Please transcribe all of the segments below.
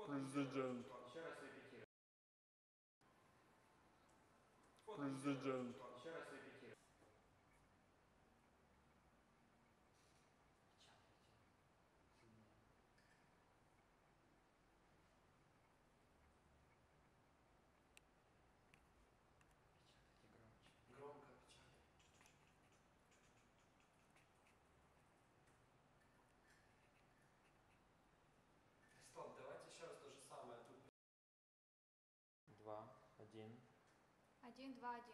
Президент. Еще раз репетируй. Президент. Еще раз репетируй. Громко печатай. Стоп, давайте еще раз то же самое. Тут 2, 1. 1, 2, 1.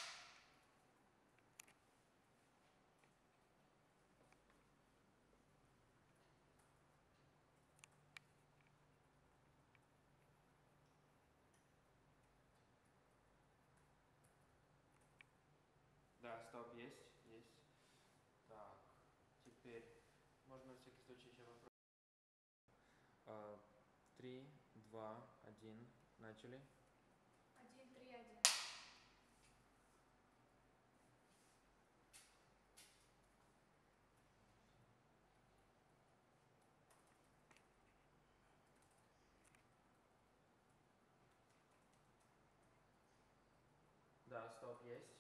Да, стоп, есть, есть. Так, теперь можно на всякий случай еще вопрос. 3, 2, 1. Начали. 1, 3, 1. Да, стоп, есть.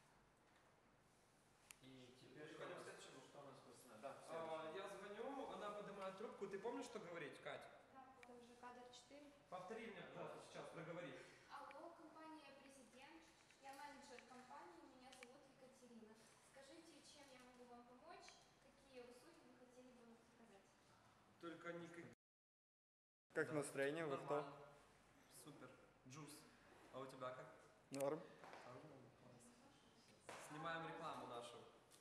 И теперь что у нас написано? Да, я звоню, она поднимает трубку. Ты помнишь, что говорить, Кать? Да, это уже кадр 4. Повтори мне, пожалуйста, сейчас проговори. Алло, компания «Президент». Я менеджер компании, меня зовут Екатерина. Скажите, чем я могу вам помочь? Какие услуги вы хотели бы заказать? Только никаких. Как настроение? Вы кто? Супер. Джус. А у тебя как? Норм. Снимаем рекламу нашу.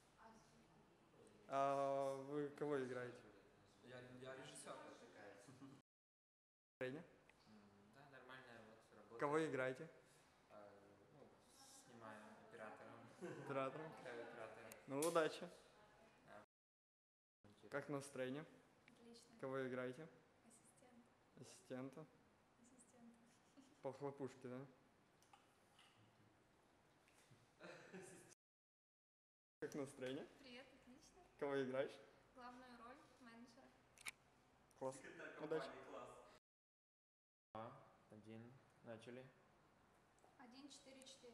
А вы кого играете? Я режиссер. Настроение? Да, нормальная вот работа. Кого играете? Ну, снимаю оператором. Оператором? Оператора. Ну, удачи. Да. Как настроение? Отлично. Кого играете? Ассистент. Ассистента? Ассистент. По хлопушке, да? Как настроение? Привет, отлично. Кого играешь? Главную роль менеджера. Класс. Удачи. Класс. 2, 1. Начали. 1, 4, 4.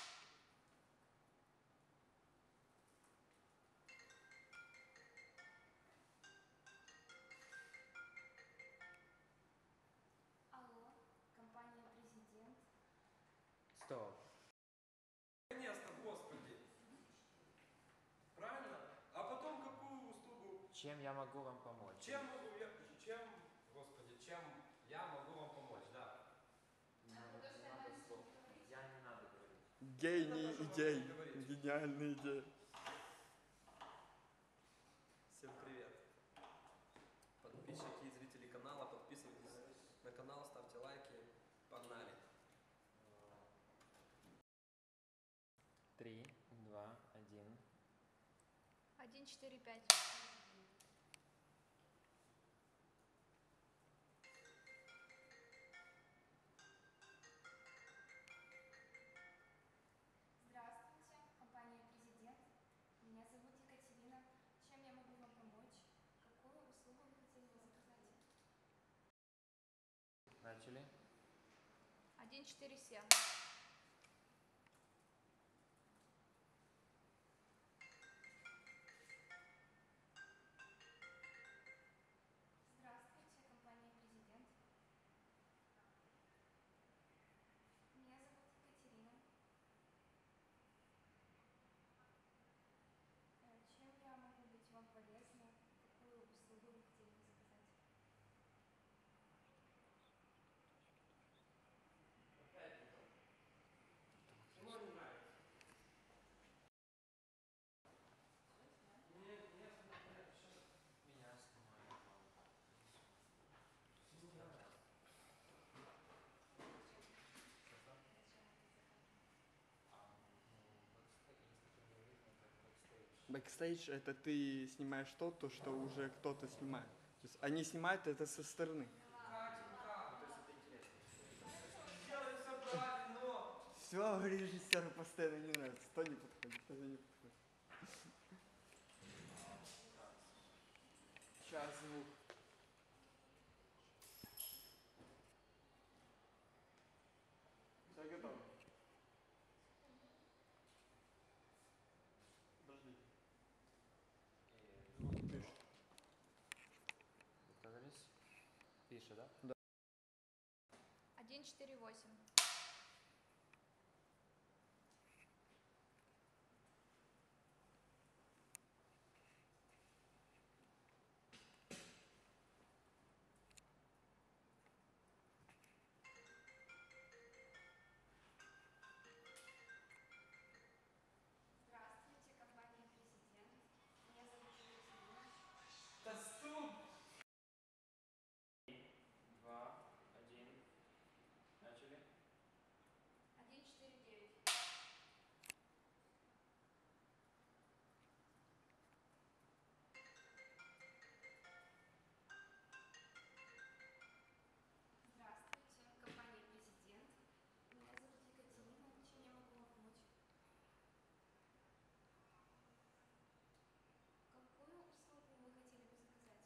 Алло, компания «Президент». Стоп. Наконец-то, господи. Правильно? А потом какую услугу? Чем я могу вам помочь? Чем я могу вам помочь, да. Я не надо говорить. Гений идей. Гениальные идеи. Всем привет! Подписчики и зрители канала, подписывайтесь на канал, ставьте лайки. Погнали! 3, 2, 1. 1, 4, 5. Здравствуйте, компания «Президент». Меня зовут Екатерина. Чем я могу вам помочь? Какую услугу вы хотели бы заказать? Начали. 1, 4, 7. Здравствуйте, компания «Президент». Меня зовут Екатерина. Чем я могу быть вам полезна? Какую услугу вы хотели бы заказать? Ему не нравится. Нет, сейчас меня снимают. Бэкстейдж — это ты снимаешь то, что уже кто-то снимает. То есть они снимают это со стороны. Делай все правильно, но... Все режиссеру постоянно не нравится. То не подходит, то не подходит. Сейчас звук. тише, да? 148. Здравствуйте, компания «Президент». Меня зовут Екатерина. Да стоп! 2, 1, начали. 149. Здравствуйте, компания «Президент». Меня зовут Екатерина. Чем я могу вам помочь? Какую услугу вы хотели бы заказать?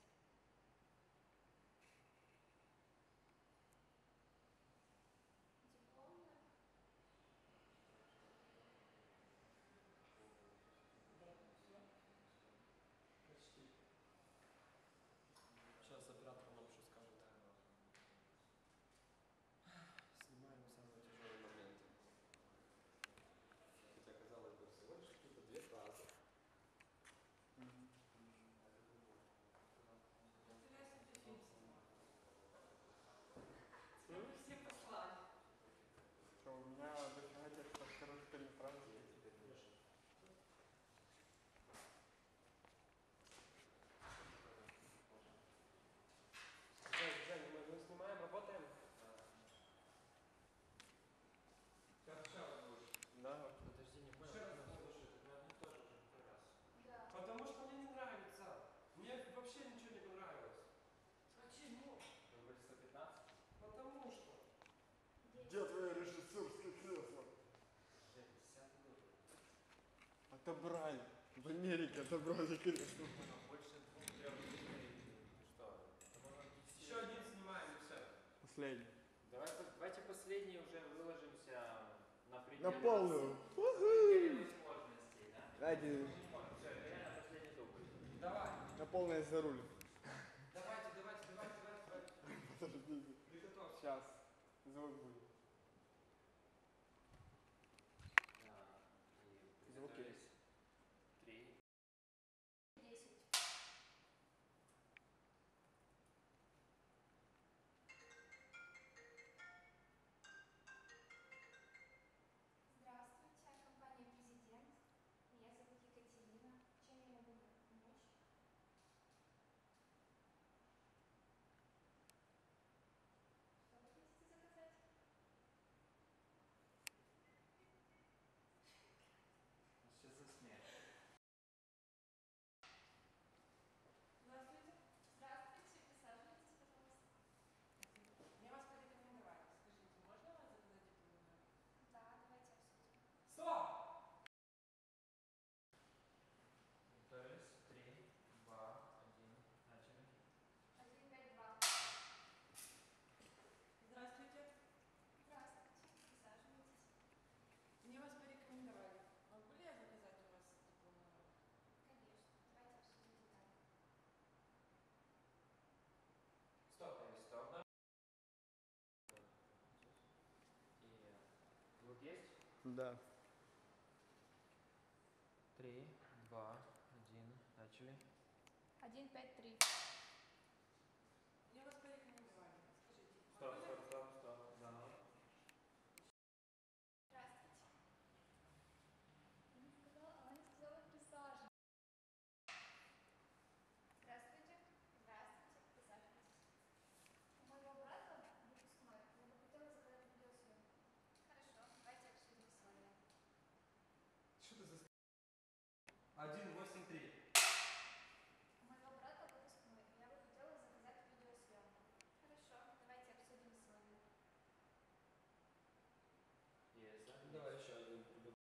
Дипломную? Почти. Сейчас оператор нам что скажет. Снимаем самый тяжелый момент. Хотя, казалось бы, всего лишь какие-то 2 фразы. Все послали. Что, у меня дофига текста, скажу, что не фразы. Жень, мы снимаем, работаем? Сейчас будешь. Да. Подожди, не понял. Еще раз слушай, это одно и то же уже второй раз. Да. Потому что мне не нравится. Мне вообще ничего не понравилось. Почему? Вы вроде 115. Потому что. Где твое режиссерское кресло? 50 минут. Отобрали. В Америке отобрали кресло. Больше 2-3 минут. Что? Еще один снимаем и все. Последний. Давайте последний уже выложимся на пределе. На полную. Возможностей, да? Давайте Все, это реально последний дубль. Давай. на полное за руль. Давайте. Подождите. Приготовься. Сейчас. Звук будет. Звук есть. 3. 10. Здравствуйте, компания «Президент». Меня зовут Екатерина. Чем я могу вам помочь? Что вы хотите заказать? Сейчас засмеешь. Здравствуйте. Здравствуйте, присаживайтесь, пожалуйста. Мне вас порекомендовали. Скажите, можно у вас заказать дипломную? Да, давайте обсудим. Стоп! Готовились. 3, 2, 1. Начали. 152. Здравствуйте. Здравствуйте, присаживайтесь. Мне вас порекомендовали. Могу ли я заказать у вас дипломную? Конечно, давайте обсудим детали. Стоп. И звук есть? Да. 3, 2, 1. Начали. 153.